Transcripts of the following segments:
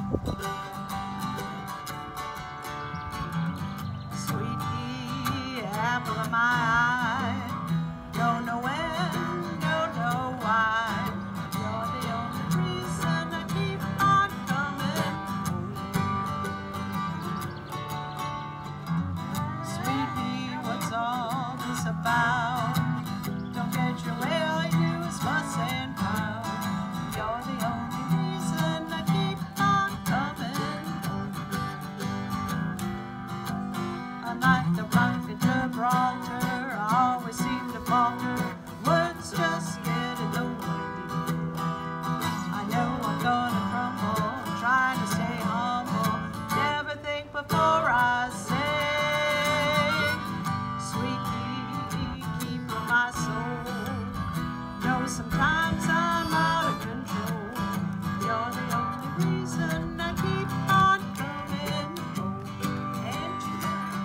Sweet pea, apple of my eye. Don't know when, don't know why. You're the only reason I keep on coming home. Sweet pea, what's all this about? Don't get your way, all you do is fuss and pout. You're the only reason I keep on coming home. Unlike the rock at Gibraltar, I always seem to falter. Words just get in the way. I know I'm gonna crumble, trying to stay humble. Never think before I say. Sweet pea, keeper of my soul. Know sometimes I'm out of control. You're the only reason I keep on coming home. And you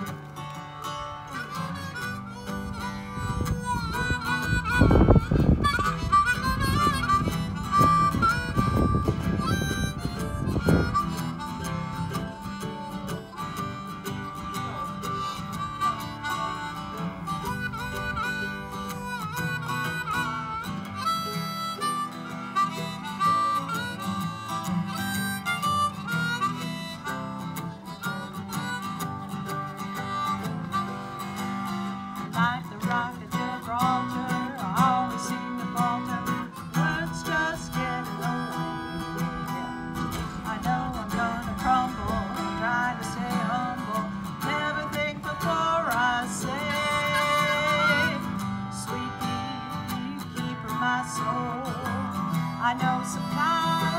like the rock at Gibraltar, I always seem to falter. Words just get in the way. I know I'm gonna crumble, trying to stay humble. Never think before I say. Sweet pea, keeper of my soul. I know sometimes